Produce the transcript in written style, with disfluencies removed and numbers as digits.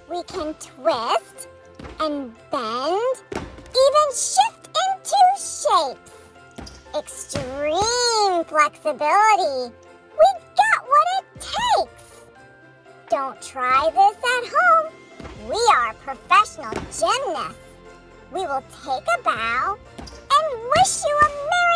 We can twist and bend, even shift into shapes. Extreme flexibility. We got what it takes. Don't try this at home. We are professional gymnasts. We will take a bow and wish you a Merry